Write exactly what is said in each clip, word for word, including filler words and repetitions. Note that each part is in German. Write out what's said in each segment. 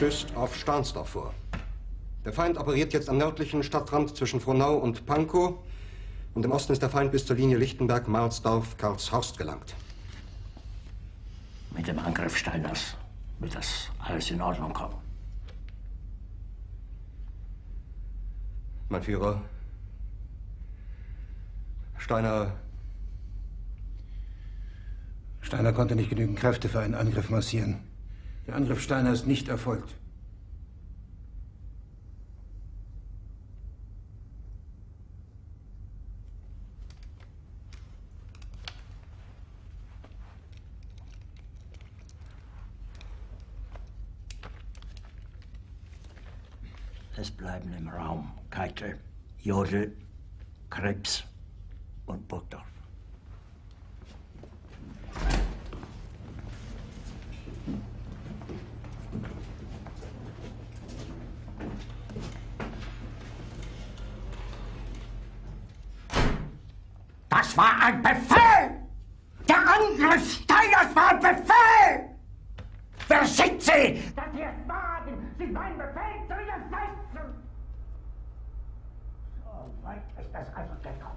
stößt auf Stahnsdorf vor. Der Feind operiert jetzt am nördlichen Stadtrand zwischen Frohnau und Pankow. Und im Osten ist der Feind bis zur Linie Lichtenberg-Marsdorf-Karlshorst gelangt. Mit dem Angriff Steiners wird das alles in Ordnung kommen. Mein Führer, Steiner... Steiner konnte nicht genügend Kräfte für einen Angriff massieren. Der Angriff Steiner ist nicht erfolgt. Es bleiben im Raum Keitel, Jodl, Krebs und Burgdorf. Das war ein Befehl! Der Angriff Steiners war ein Befehl! Wer sind Sie, dass Sie es wagen, sich meinen Befehl zu widersetzen? So weit ist es also gekommen.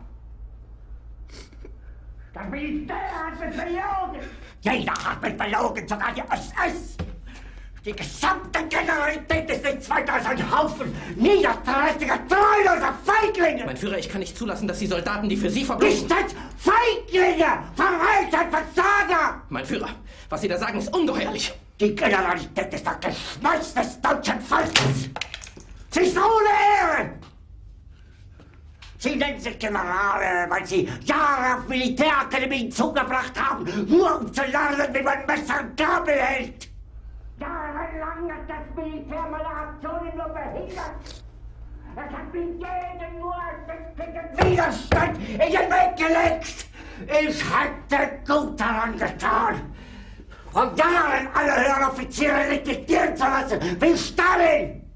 Das Militär hat mich belogen. Jeder hat mich belogen, sogar die S S. Die gesamte Generalität ist nichts weiter als ein Haufen niederträchtiger, treuloser Feiglinge! Mein Führer, ich kann nicht zulassen, dass die Soldaten, die für Sie verbringen... Nicht als Feiglinge! Verreiter, Versager! Mein Führer, was Sie da sagen, ist ungeheuerlich! Die Generalität ist das Geschmeiß des deutschen Volkes! Sie ist ohne Ehre! Sie nennen sich Generale, weil Sie Jahre auf Militärakademien zugebracht haben, nur um zu lernen, wie man Messer und Gabel hält! Jahrelang hat das Militär meine Aktionen nur behindert. Es hat mir jeden nur ersichtlichen Widerstand in den Weg gelegt. Ich hätte gut daran getan, von Jahren alle höheren Offiziere liquidieren zu lassen, wie Stalin.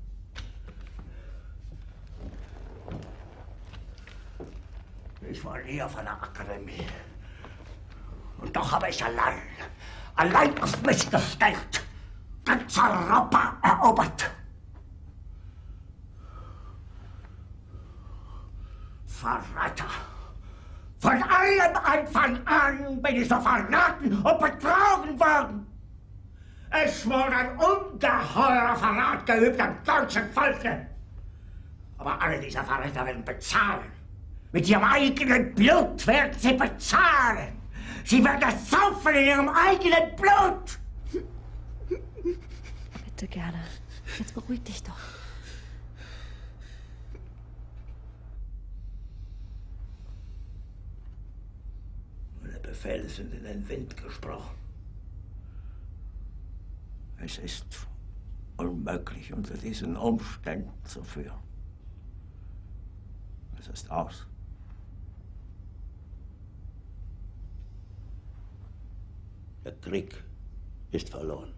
Ich war nie auf einer Akademie. Und doch habe ich allein, allein auf mich gestellt, ganz Europa erobert. Verräter! Von allem Anfang an bin ich so verraten und betrogen worden. Es wurde ein ungeheurer Verrat geübt am deutschen Volke. Aber alle diese Verräter werden bezahlen. Mit ihrem eigenen Blut werden sie bezahlen. Sie werden es saufen in ihrem eigenen Blut. Bitte gerne. Jetzt beruhig dich doch. Meine Befehle sind in den Wind gesprochen. Es ist unmöglich, unter diesen Umständen zu führen. Es ist aus. Der Krieg ist verloren.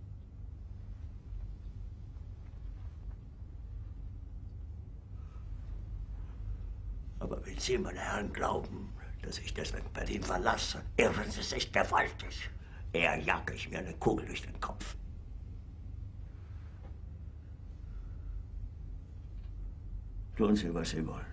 Aber wenn Sie, meine Herren, glauben, dass ich deswegen Berlin verlasse, irren Sie sich gewaltig. Eher jage ich mir eine Kugel durch den Kopf. Tun Sie, was Sie wollen.